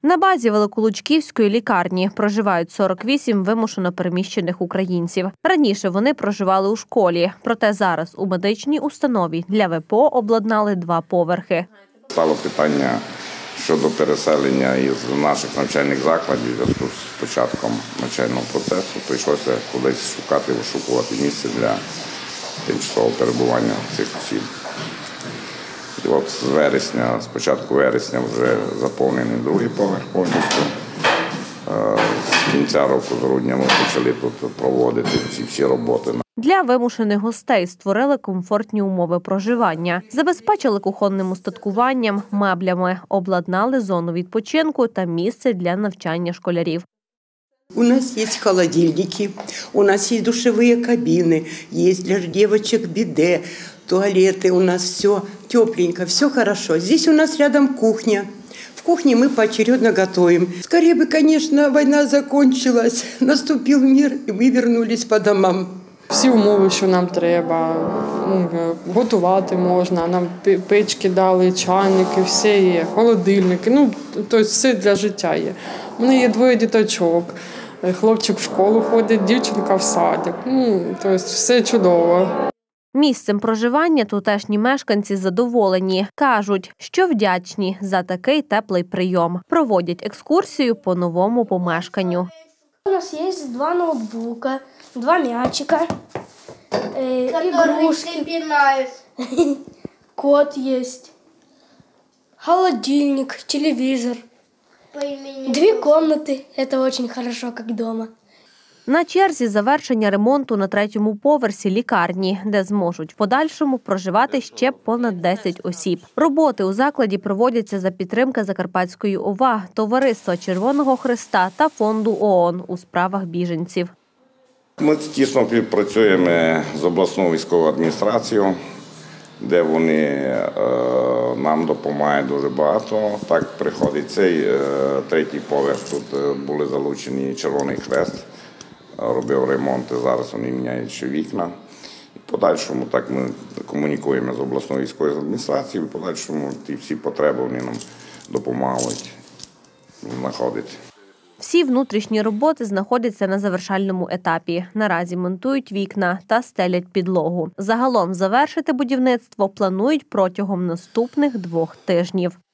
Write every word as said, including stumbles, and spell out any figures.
На базі Великолучківської лікарні проживають сорок вісім вимушено переміщених українців. Раніше вони проживали у школі, проте зараз у медичній установі для ВПО обладнали два поверхи. Стало питання щодо переселення із наших навчальних закладів у зв'язку з початком навчального процесу. Прийшлося кудись шукати, вишукувати місце для тимчасового перебування цих осіб. І от з вересня, з початку вересня вже заповнений другий поверх повністю. З кінця року, з грудня, ми почали тут проводити ці всі роботи. Для вимушених гостей створили комфортні умови проживання, забезпечили кухонним устаткуванням, меблями, обладнали зону відпочинку та місце для навчання школярів. У нас есть холодильники, у нас есть душевые кабины, есть для девочек биде, туалеты, у нас все тепленько, все хорошо. Здесь у нас рядом кухня. В кухне мы поочередно готовим. Скорее бы, конечно, война закончилась, наступил мир, и мы вернулись по домам. Всі умови, що нам треба, готувати можна, нам печки дали, чайники, все є, холодильники, ну, тобто все для життя є. У мене є двоє діточок, хлопчик в школу ходить, дівчинка в садик, ну, тобто все чудово. Місцем проживання тутешні мешканці задоволені. Кажуть, що вдячні за такий теплий прийом. Проводять екскурсію по новому помешканню. У нас є два ноутбука, два мячика, э, игрушки, кот есть, холодильник, телевизор, две комнаты. Это очень хорошо, как дома. На черзі завершення ремонту на третьому поверсі лікарні, де зможуть в подальшому проживати ще понад десять осіб. Роботи у закладі проводяться за підтримки Закарпатської ОВА, Товариства Червоного Хреста та Фонду ООН у справах біженців. Ми тісно співпрацюємо з обласною військовою адміністрацією, де вони е, нам допомагають дуже багато. Так приходить цей е, третій поверх, тут були залучені Червоний Хрест. Робив ремонт, і зараз вони міняють ще вікна. І в подальшому так ми комунікуємо з обласною військовою адміністрацією, і в подальшому ті всі потреби вони нам допомагають знаходити. Всі внутрішні роботи знаходяться на завершальному етапі. Наразі монтують вікна та стелять підлогу. Загалом завершити будівництво планують протягом наступних двох тижнів.